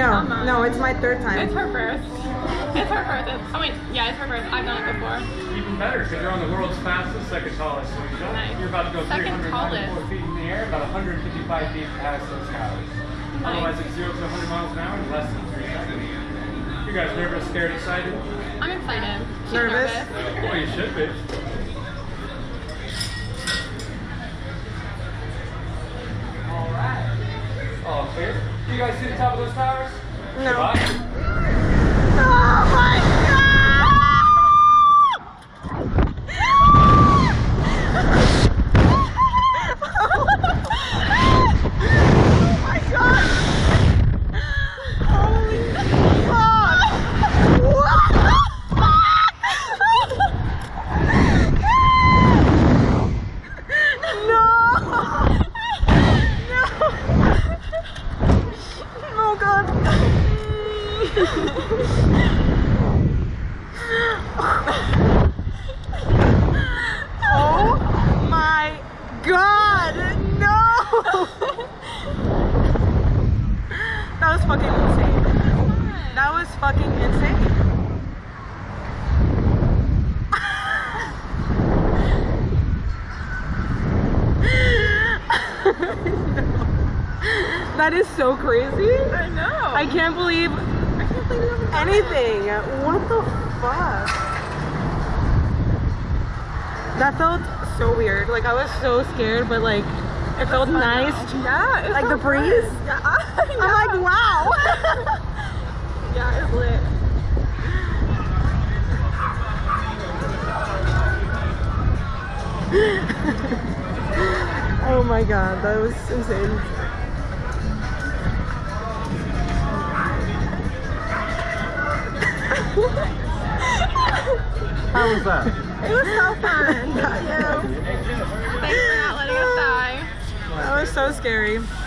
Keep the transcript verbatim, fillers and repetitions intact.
No, no, it's my third time. It's her first. It's her first. It's, I mean, yeah, it's her first. I've done it before. Even better, because you're on the world's fastest, second tallest SlingShot. Nice. You're about to go three hundred ninety-four feet in the air, about one hundred fifty-five feet past those towers. Nice. Otherwise, it's zero to one hundred miles an hour in less than three seconds. You guys nervous, scared, excited? I'm excited. She's nervous? nervous. Well, you should be. All right. All clear. Do you guys see the top of those towers? No. Goodbye. Oh my god! Oh my god! Holy fuck! What the fuck? No! No! Oh god! Oh my god! No! That was fucking insane. That was fucking insane. That is so crazy. I know. I can't believe I can't believe it was anything. What the fuck? That felt so weird. Like I was so scared, but like it felt nice. Yeah, Like the breeze. Yeah, I I'm like, wow. Yeah, it's lit. Oh my god, that was insane. How was that? It was so fun. Yeah. Thanks for not letting us die. That was so scary.